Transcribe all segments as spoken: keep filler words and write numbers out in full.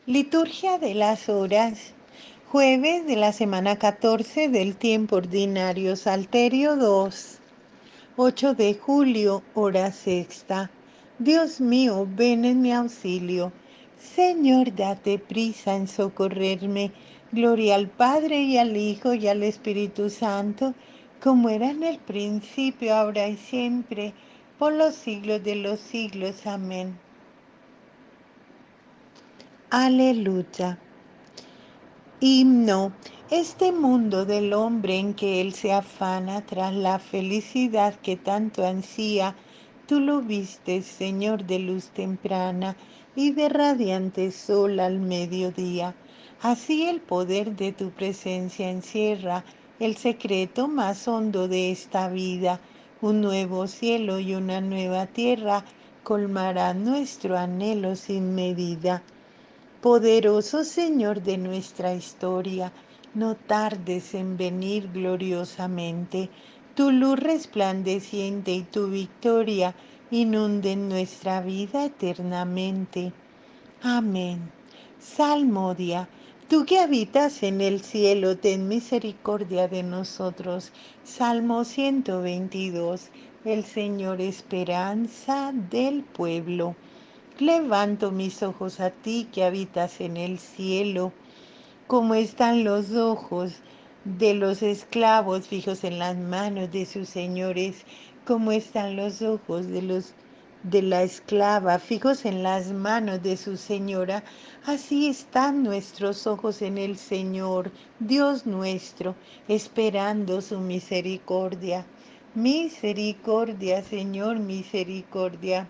Liturgia de las Horas. Jueves de la semana catorce del tiempo ordinario. Salterio dos. ocho de julio, hora sexta. Dios mío, ven en mi auxilio. Señor, date prisa en socorrerme. Gloria al Padre y al Hijo y al Espíritu Santo, como era en el principio, ahora y siempre, por los siglos de los siglos. Amén. Aleluya. Himno. Este mundo del hombre en que él se afana tras la felicidad que tanto ansía, tú lo vistes, Señor, de luz temprana y de radiante sol al mediodía. Así el poder de tu presencia encierra el secreto más hondo de esta vida. Un nuevo cielo y una nueva tierra colmarán nuestro anhelo sin medida. Poderoso Señor de nuestra historia, no tardes en venir gloriosamente. Tu luz resplandeciente y tu victoria inunden nuestra vida eternamente. Amén. Salmodia. Tú que habitas en el cielo, ten misericordia de nosotros. Salmo ciento veintidós. El Señor esperanza del pueblo. Levanto mis ojos a ti que habitas en el cielo. Como están los ojos de los esclavos fijos en las manos de sus señores, como están los ojos de los de la esclava fijos en las manos de su señora, así están nuestros ojos en el Señor, Dios nuestro, esperando su misericordia. Misericordia, Señor, misericordia.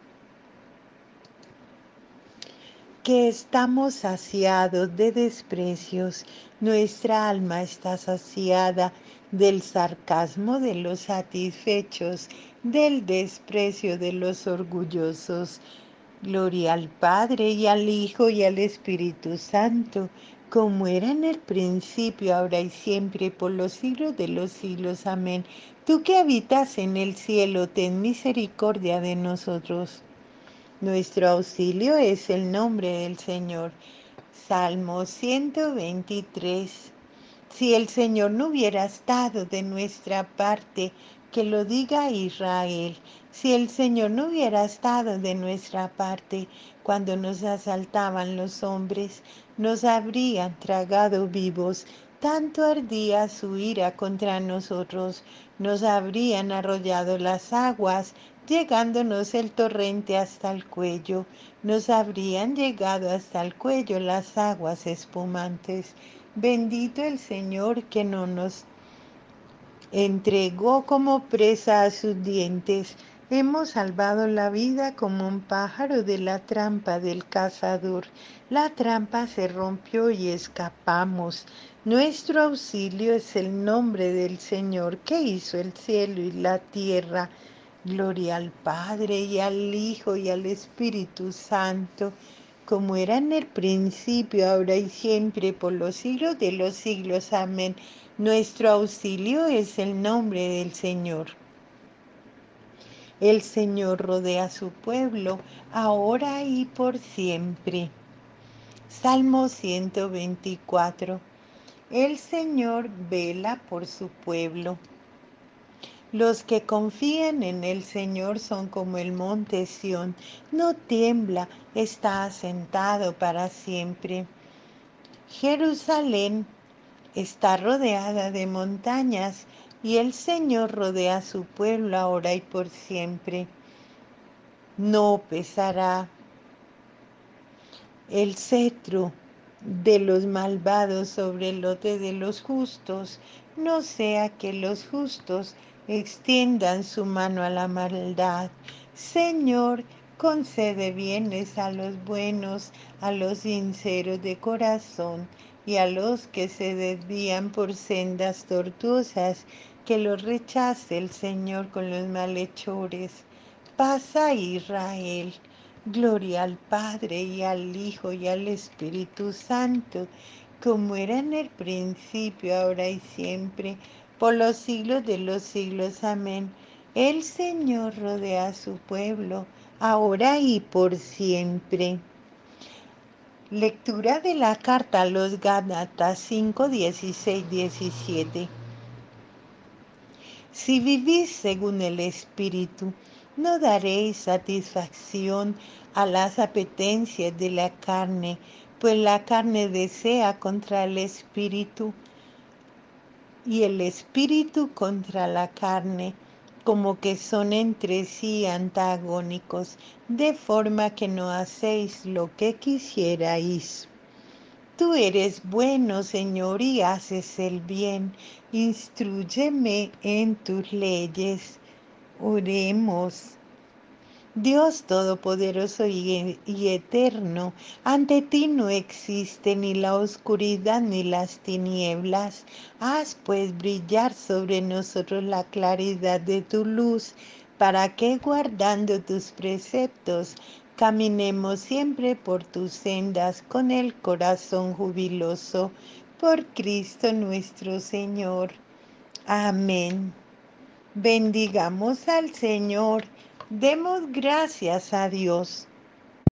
Que estamos saciados de desprecios, nuestra alma está saciada del sarcasmo de los satisfechos, del desprecio de los orgullosos. Gloria al Padre y al Hijo y al Espíritu Santo, como era en el principio, ahora y siempre, por los siglos de los siglos. Amén. Tú que habitas en el cielo, ten misericordia de nosotros. Nuestro auxilio es el nombre del Señor. Salmo ciento veintitrés. Si el Señor no hubiera estado de nuestra parte, que lo diga Israel. Si el Señor no hubiera estado de nuestra parte, cuando nos asaltaban los hombres, nos habrían tragado vivos. Tanto ardía su ira contra nosotros, nos habrían arrollado las aguas, llegándonos el torrente hasta el cuello, nos habrían llegado hasta el cuello las aguas espumantes. Bendito el Señor que no nos entregó como presa a sus dientes. Hemos salvado la vida como un pájaro de la trampa del cazador. La trampa se rompió y escapamos. Nuestro auxilio es el nombre del Señor que hizo el cielo y la tierra. Gloria al Padre y al Hijo y al Espíritu Santo, como era en el principio, ahora y siempre, por los siglos de los siglos. Amén. Nuestro auxilio es el nombre del Señor. El Señor rodea a su pueblo, ahora y por siempre. Salmo ciento veinticuatro. El Señor vela por su pueblo. Los que confían en el Señor son como el monte Sión, no tiembla, está asentado para siempre. Jerusalén está rodeada de montañas y el Señor rodea a su pueblo ahora y por siempre. No pesará el cetro de los malvados sobre el lote de los justos, no sea que los justos extiendan su mano a la maldad. Señor, concede bienes a los buenos, a los sinceros de corazón y a los que se desvían por sendas tortuosas, que los rechace el Señor con los malhechores. Paz a Israel. Gloria al Padre y al Hijo y al Espíritu Santo, como era en el principio, ahora y siempre, por los siglos de los siglos. Amén. El Señor rodea a su pueblo, ahora y por siempre. Lectura de la carta a los Gálatas cinco, dieciséis, diecisiete. Si vivís según el Espíritu, no daréis satisfacción a las apetencias de la carne, pues la carne desea contra el Espíritu y el Espíritu contra la carne, como que son entre sí antagónicos, de forma que no hacéis lo que quisierais. Tú eres bueno, Señor, y haces el bien. Instrúyeme en tus leyes. Oremos. Dios Todopoderoso y, y eterno, ante ti no existe ni la oscuridad ni las tinieblas. Haz pues brillar sobre nosotros la claridad de tu luz, para que guardando tus preceptos, caminemos siempre por tus sendas con el corazón jubiloso. Por Cristo nuestro Señor. Amén. Bendigamos al Señor. Demos gracias a Dios.